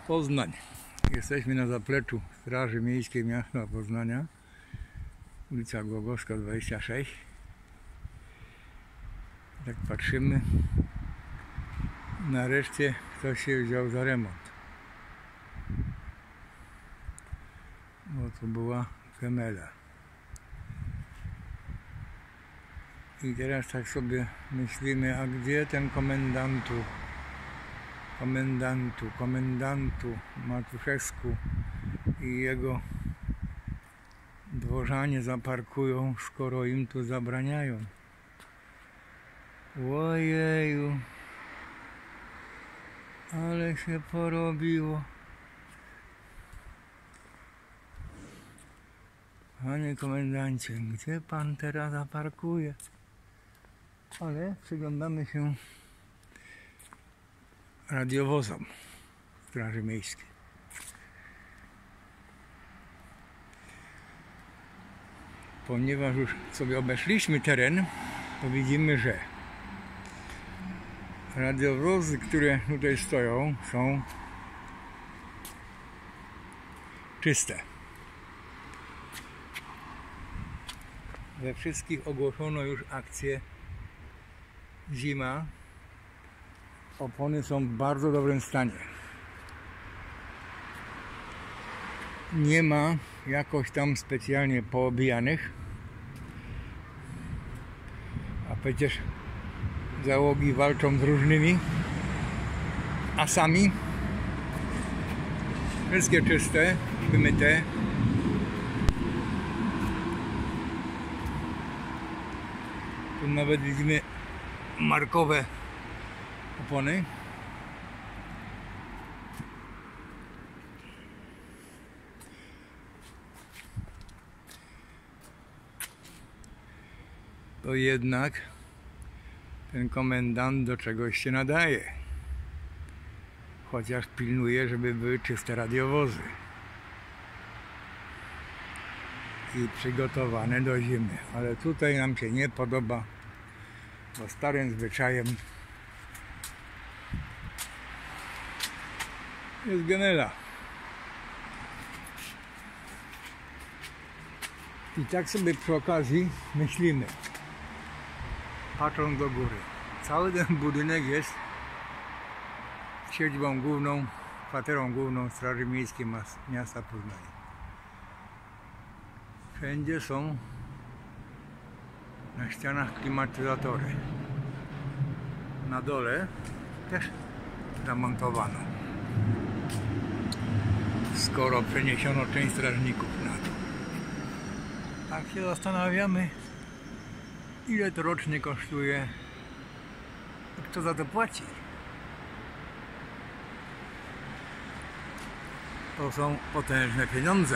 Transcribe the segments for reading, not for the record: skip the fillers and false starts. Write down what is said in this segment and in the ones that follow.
Poznań. Jesteśmy na zapleczu Straży Miejskiej Miasta Poznania, ulica Głogowska 26. Tak patrzymy, nareszcie ktoś się wziął za remont, bo to była gemela. I teraz tak sobie myślimy, a gdzie ten komendantu Matuszewsku i jego dworzanie zaparkują, skoro im tu zabraniają. Ojeju, ale się porobiło. Panie komendancie, gdzie pan teraz zaparkuje? Ale przyglądamy się radiowozom Straży Miejskiej. Ponieważ już sobie obeszliśmy teren, to widzimy, że radiowozy, które tutaj stoją, są czyste. We wszystkich ogłoszono już akcję zima. Opony są w bardzo dobrym stanie. Nie ma jakoś tam specjalnie poobijanych, a przecież załogi walczą z różnymi asami. Wszystkie czyste, wymyte. Tu nawet widzimy markowe opony. To jednak ten komendant do czegoś się nadaje. Chociaż pilnuje, żeby były czyste radiowozy i przygotowane do zimy. Ale tutaj nam się nie podoba, bo starym zwyczajem jest gemela. I tak sobie przy okazji myślimy, patrząc do góry. Cały ten budynek jest siedzibą główną, kwaterą główną Straży Miejskiej Miasta Poznania. Wszędzie są na ścianach klimatyzatory. Na dole też zamontowano, skoro przeniesiono część strażników na dół. Tak się zastanawiamy, ile to rocznie kosztuje i kto za to płaci. To są potężne pieniądze.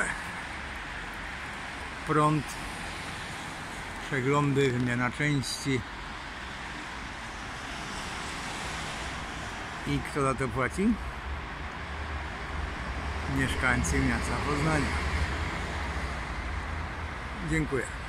Prąd, przeglądy, wymiana części. I kto za to płaci? Mieszkańcy miasta Poznania. Dziękuję.